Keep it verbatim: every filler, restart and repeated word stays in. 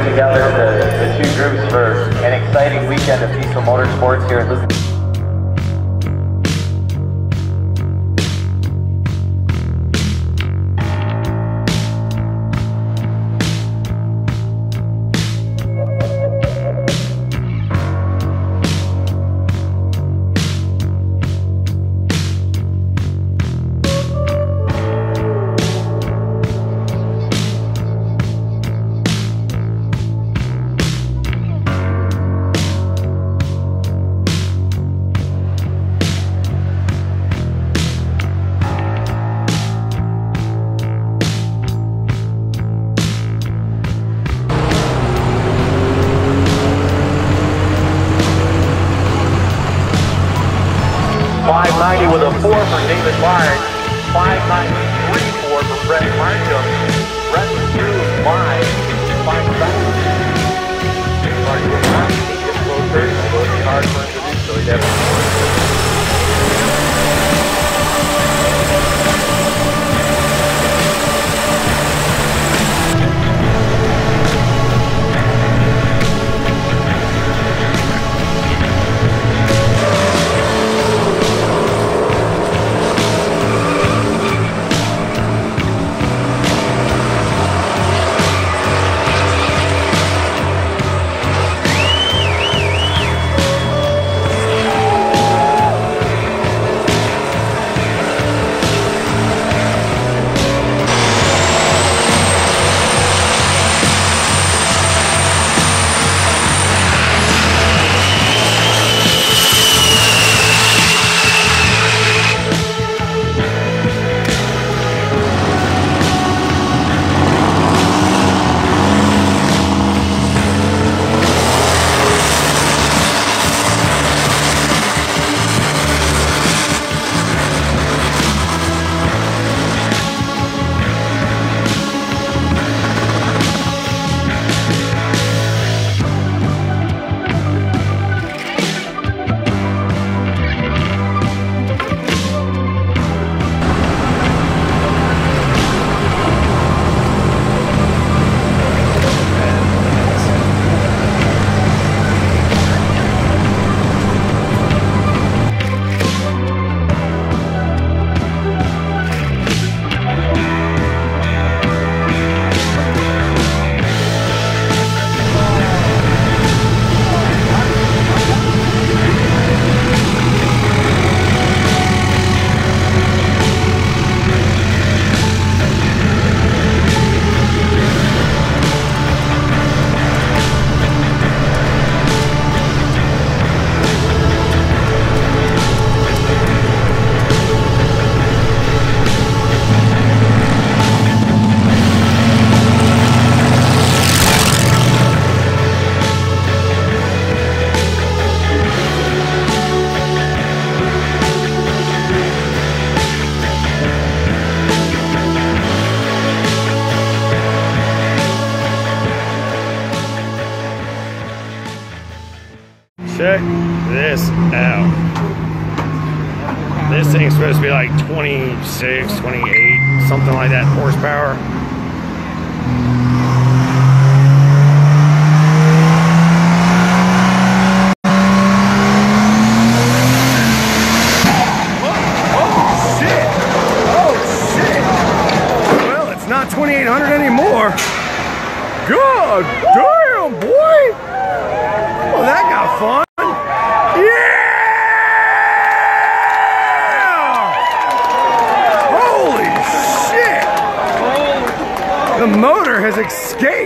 together the, the two groups for an exciting weekend of diesel motorsports here at Lucas. five ninety with a four for David Large. five ninety-three four for Brett Markham. Brett through line. five ninety. Mark will not need this closer. It will be hard for him to do so. He definitely check this out. This thing's supposed to be like twenty-six, twenty-eight, something like that horsepower. Oh, shit! Oh, shit! Well, it's not twenty-eight hundred anymore. God damn, boy! Well, that got fun. The motor has escaped.